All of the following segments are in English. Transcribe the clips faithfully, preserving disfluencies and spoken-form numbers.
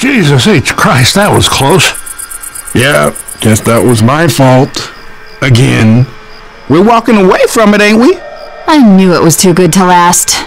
Jesus H. Christ, that was close. Yeah, guess that was my fault. Again. We're walking away from it, ain't we? I knew it was too good to last.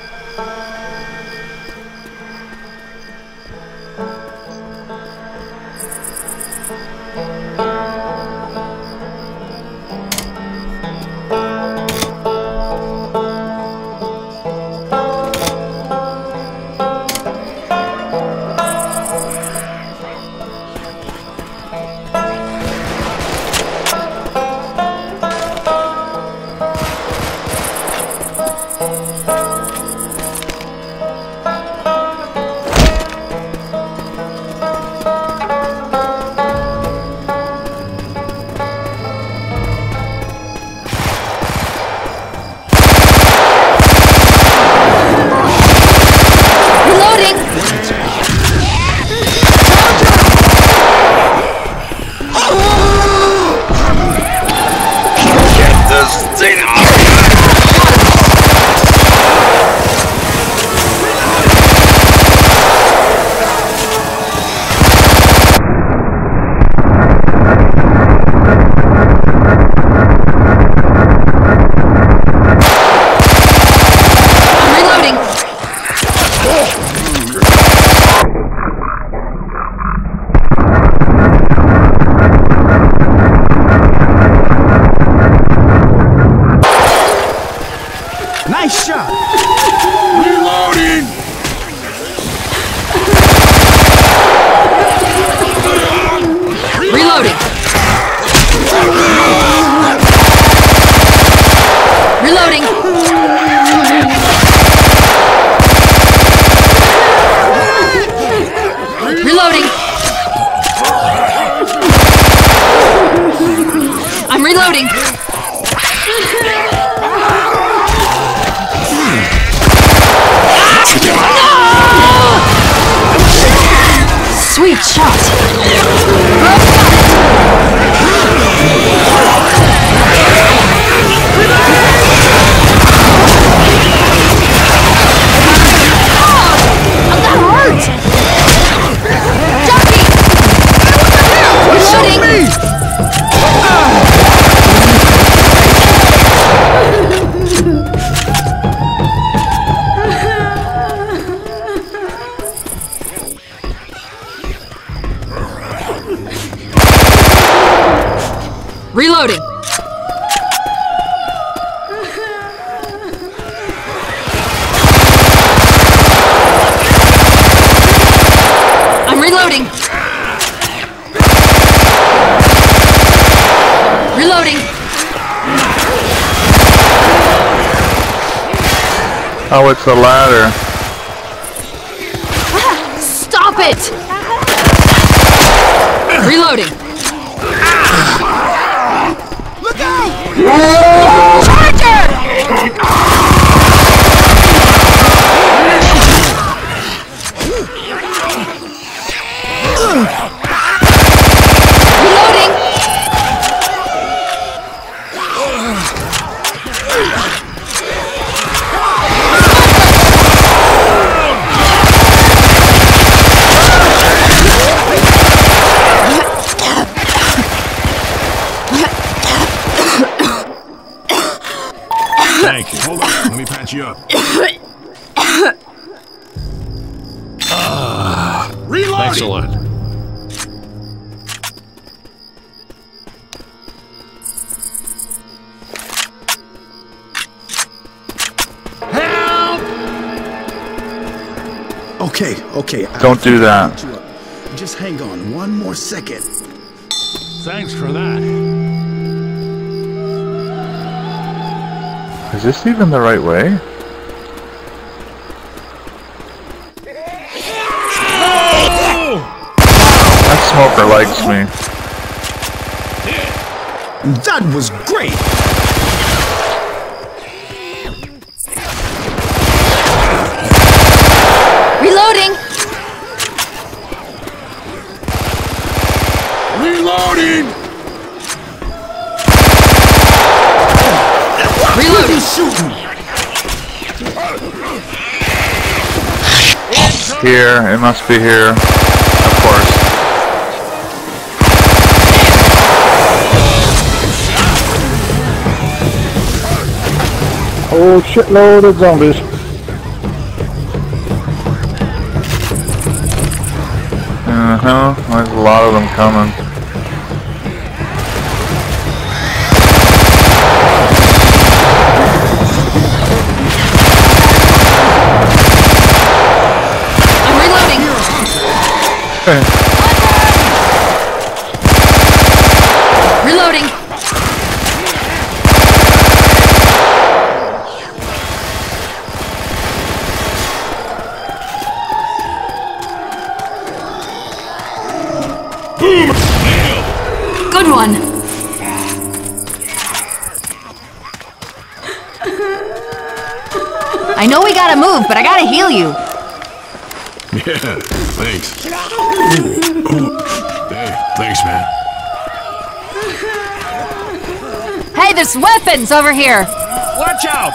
Nice shot! Reloading! Reloading! Reloading! Reloading! I'm reloading! Sweet shot! Oh, that hurt! Ducky! Reloading! Reloading! I'm reloading! Reloading! Oh, it's the ladder. Stop it! Reloading! Charger! Reloading! Thank you. Hold on. Let me patch you up. uh, Reloading! Excellent. Help! Okay, okay. Don't do that. Just hang on one more second. Thanks for that. Is this even the right way? That smoker likes me. That was great! Reloading! Reloading! Reloading! Shooting! Here, it must be here. whole shitload of zombies. Uh-huh, there's a lot of them coming. I'm reloading. Reloading. Good one. I know we gotta move, but I gotta heal you. Yeah, thanks. Hey, thanks, man. Hey, there's weapons over here. Watch out!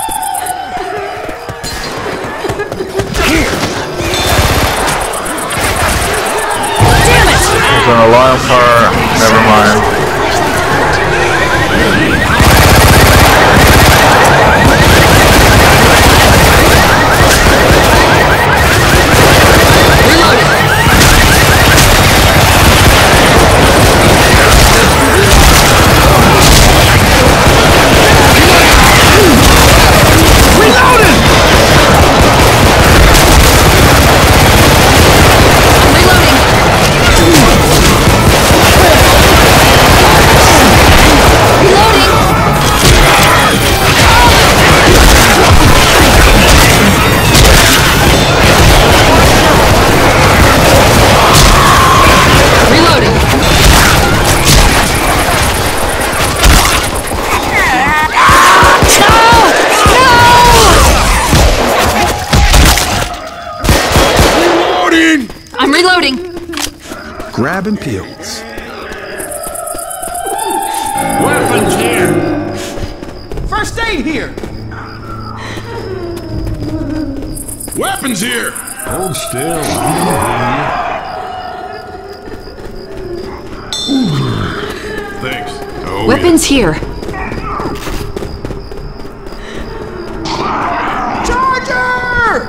Damn it! There's an alarm car. Never mind. I'm reloading. Grabbing pills. Weapons here! First aid here. Weapons here! Hold still. Thanks. Oh, Weapons here. Charger!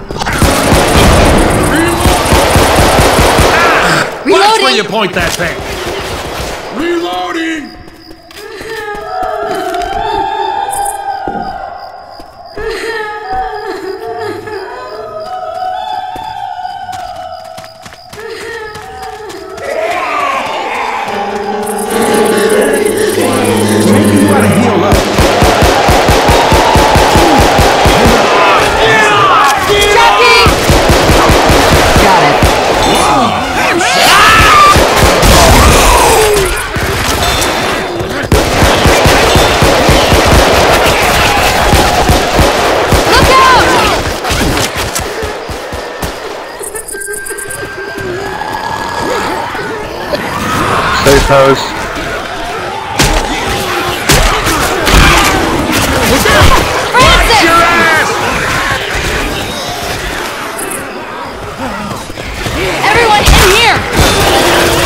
Watch where Reloading. you point that thing! yeah. Reloading! Maybe you gotta heal up. Checking. Got it. Look out! Safe house. Francis! Everyone in here!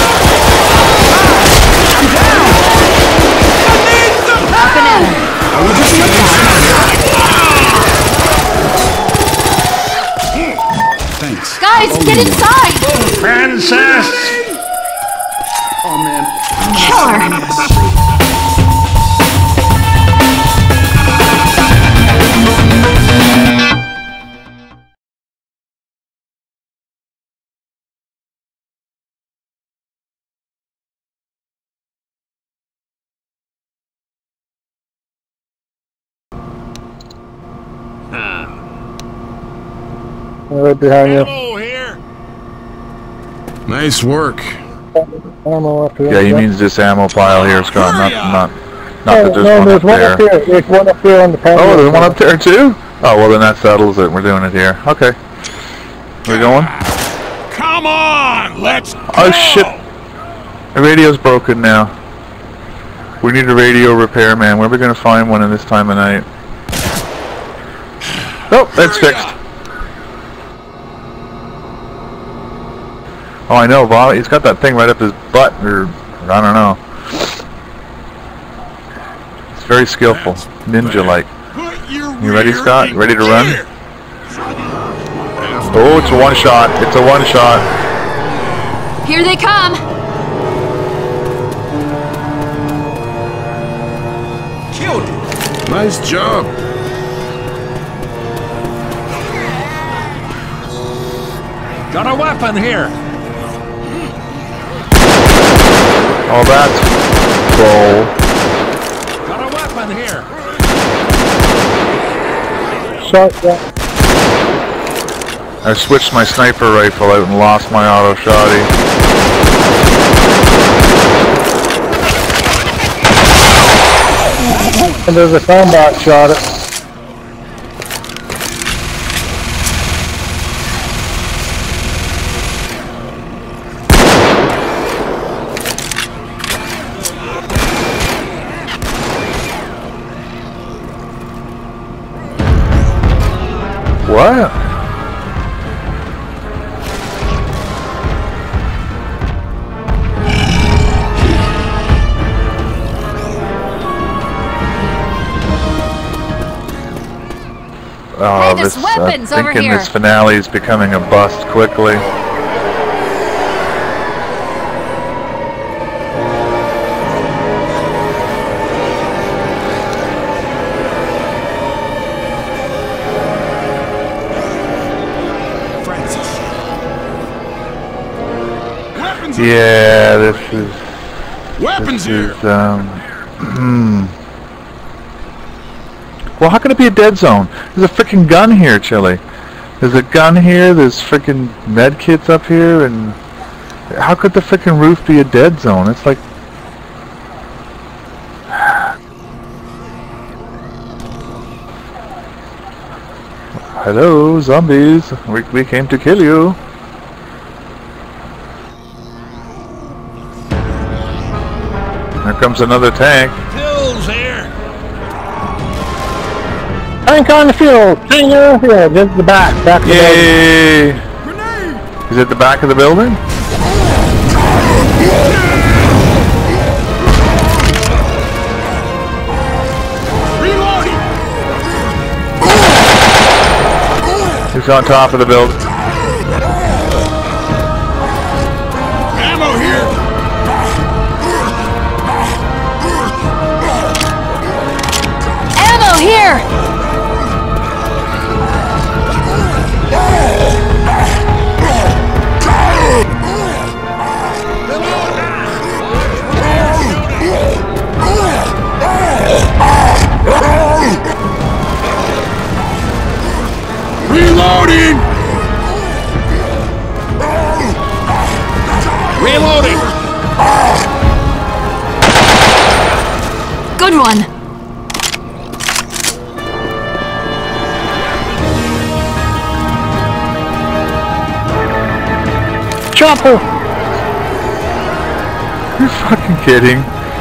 Up and at him. Thanks. Guys, get inside! Princess! Oh man. Killer! Right behind you. Ammo here! Nice work. Ammo up here. Yeah, he means this ammo pile here, Scott, not not not No, that there's no, one there's up one there. up here. There's one up here on the panel. Oh, there's one up there too? Oh, well then that settles it. We're doing it here. Okay. We're going? Come on! Let's go! Oh shit! The radio's broken now. We need a radio repairman. Where are we gonna find one in this time of night? Oh, that's fixed. Oh, I know, Bob. He's got that thing right up his butt, or I don't know. It's very skillful, ninja-like. Put You ready, rear Scott? and Ready to run? clear. Oh, it's a one shot. It's a one shot. Here they come. Killed it. Nice job. Got a weapon here. Oh, that's bull. Got a weapon here. Shotgun. I switched my sniper rifle out and lost my auto shotty. And there's a combat shot it. What? Oh, Hey, there's this, weapons I'm over thinking here. this finale is becoming a bust quickly. Francis. Weapons. Yeah, this is Weapons this here. is um. Hmm. Well, how can it be a dead zone? There's a freaking gun here, Chili. There's a gun here. There's freaking med kits up here, and how could the freaking roof be a dead zone? It's like. Hello, zombies. We, we came to kill you. Here comes another tank. Pills here. Tank on the field! Tank on the field! This is the back. Back of the building. Yay! Grenade. Is it the back of the building? Reloading. He's on top of the building. Ammo here. Ammo here. Reloading. Reloading. Good one. Chopper! You're fucking kidding.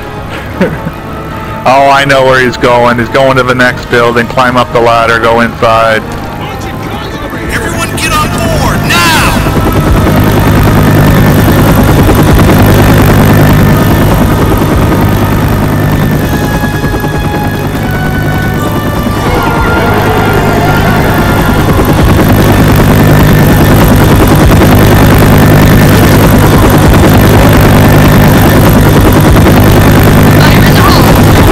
Oh, I know where he's going. He's going to the next building, climb up the ladder, go inside. Bunch of guns over here. Everyone get on board, now! Fire in the hole.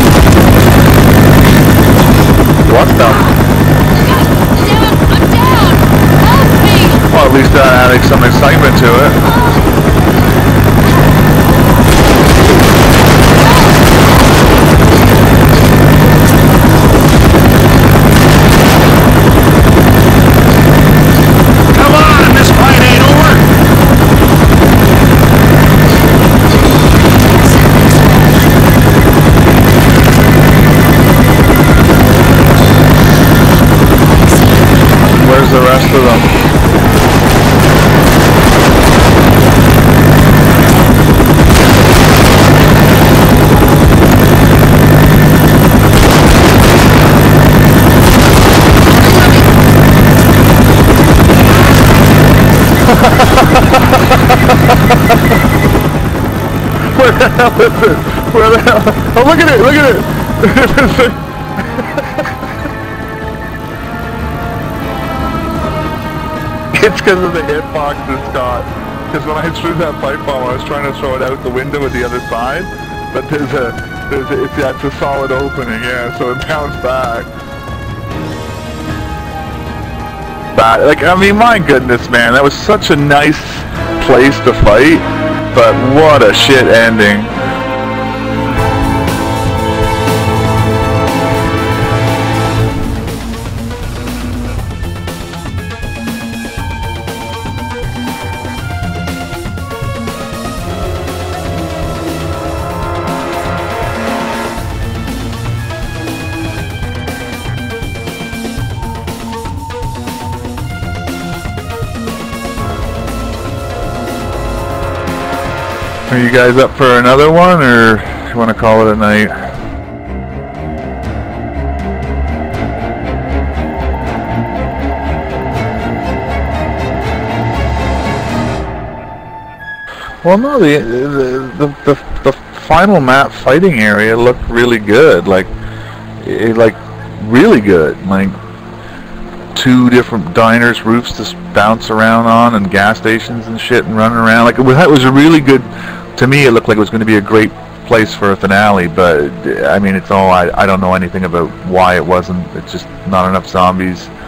What the? Damn it, I'm down. Help me. Well, at least that added some excitement to it. Come on, this fight ain't over. Where's the rest of them? Where the hell is it? Where the hell? Oh, look at it! Look at it! it's because of the hitbox it's got. Because when I threw that pipe bomb, I was trying to throw it out the window at the other side, but there's a, there's a, it's, yeah, it's a solid opening, yeah, so it bounced back. But, like, I mean, my goodness, man, that was such a nice place to fight, but what a shit ending. Are you guys up for another one, or you want to call it a night? Well, no, the the the, the, the final map fighting area looked really good. Like, it, like really good. Like two different diners, roofs to bounce around on, and gas stations and shit, and running around. Like it was, it was a really good. To me, it looked like it was going to be a great place for a finale, but I mean, it's all I, I don't know anything about why it wasn't. It's just not enough zombies.